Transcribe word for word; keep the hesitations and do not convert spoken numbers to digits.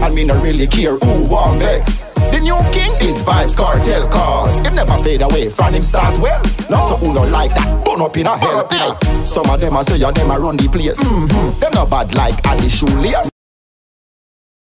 and me no really care who want vex. The new king is Vybz Kartel, cause him never fade away from him start well. No. So who no like that, burn up in a hell. Hey. Some of them a say ya them a run the place. Mm-hmm. Them no bad like Ali Shoelace.